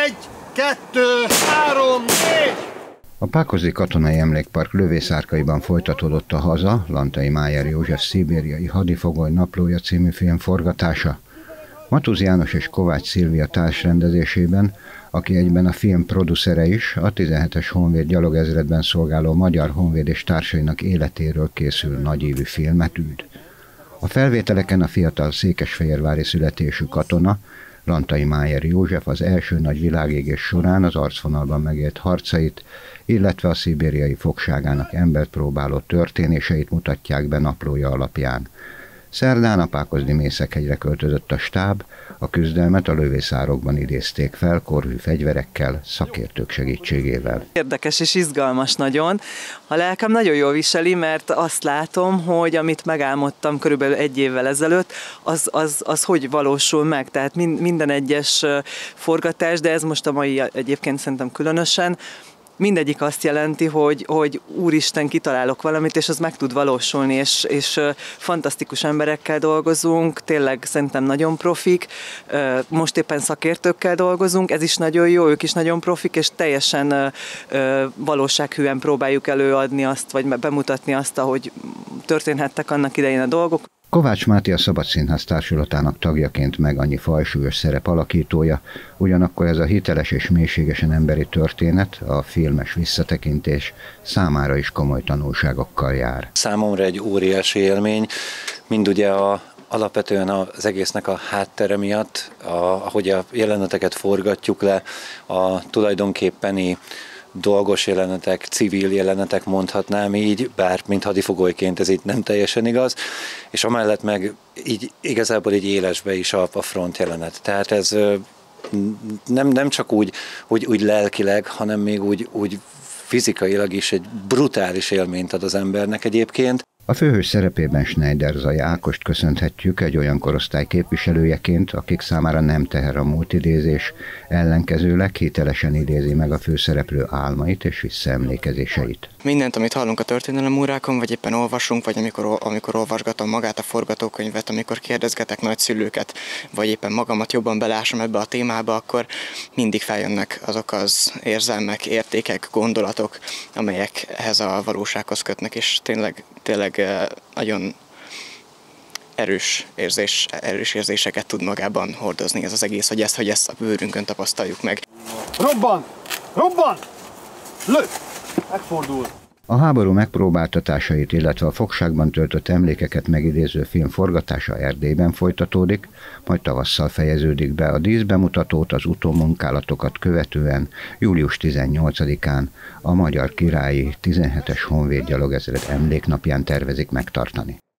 1, 2, 3, 4! A Pákozdi Katonai Emlékpark lövészárkaiban folytatódott a Haza, Lantai Májer József szibériai hadifogoly naplója című film forgatása. Matusz János és Kovács Szilvia társrendezésében, aki egyben a film producere is, a 17-es Honvéd gyalogezredben szolgáló magyar honvéd és társainak életéről készül nagyívű filmetűd. A felvételeken a fiatal székesfehérvári születésű katona, Lantai Májer József az első nagy világégés során az arcvonalban megélt harcait, illetve a szibériai fogságának embert próbáló történéseit mutatják be naplója alapján. Szerdán a Pákozdi Mészekhegyre költözött a stáb, a küzdelmet a lövészárokban idézték fel korhű fegyverekkel, szakértők segítségével. Érdekes és izgalmas nagyon. A lelkem nagyon jól viseli, mert azt látom, hogy amit megálmodtam körülbelül 1 évvel ezelőtt, az hogy valósul meg. Tehát minden egyes forgatás, de ez most a mai egyébként szerintem különösen, mindegyik azt jelenti, hogy úristen, kitalálok valamit, és az meg tud valósulni, és fantasztikus emberekkel dolgozunk, tényleg szerintem nagyon profik, most éppen szakértőkkel dolgozunk, ez is nagyon jó, ők is nagyon profik, és teljesen valósághűen próbáljuk előadni azt, vagy bemutatni azt, ahogy történhettek annak idején a dolgok. Kovács Máté a Szabad Színház társulatának tagjaként meg annyi fajsúlyos szerep alakítója, ugyanakkor ez a hiteles és mélységesen emberi történet, a filmes visszatekintés számára is komoly tanulságokkal jár. Számomra egy óriási élmény, mind ugye alapvetően az egésznek a háttere miatt, ahogy a jeleneteket forgatjuk le, a tulajdonképpeni dolgos jelenetek, civil jelenetek mondhatnám így, bár mint hadifogolyként ez itt nem teljesen igaz, és amellett meg így igazából így élesbe is a front jelenet. Tehát ez nem csak úgy lelkileg, hanem még úgy fizikailag is egy brutális élményt ad az embernek egyébként. A főhős szerepében Schneider Zay Ákost köszönhetjük egy olyan korosztály képviselőjeként, akik számára nem teher a múltidézés, ellenkezőleg hitelesen idézi meg a főszereplő álmait és visszaemlékezéseit. Mindent, amit hallunk a történelemórákon, vagy éppen olvasunk, vagy amikor olvasgatom magát a forgatókönyvet, amikor kérdezgetek nagyszülőket, vagy éppen magamat jobban belásom ebbe a témába, akkor mindig feljönnek azok az érzelmek, értékek, gondolatok, amelyek ehhez a valósághoz kötnek, és tényleg nagyon erős érzéseket tud magában hordozni ez az egész, hogy ezt a bőrünkön tapasztaljuk meg. Robban! Robban! Lő! Megfordul! A háború megpróbáltatásait, illetve a fogságban töltött emlékeket megidéző film forgatása Erdélyben folytatódik, majd tavasszal fejeződik be. A díszbemutatót az utómunkálatokat követően július 18-án a Magyar Királyi 17-es Honvéd gyalogezred emléknapján tervezik megtartani.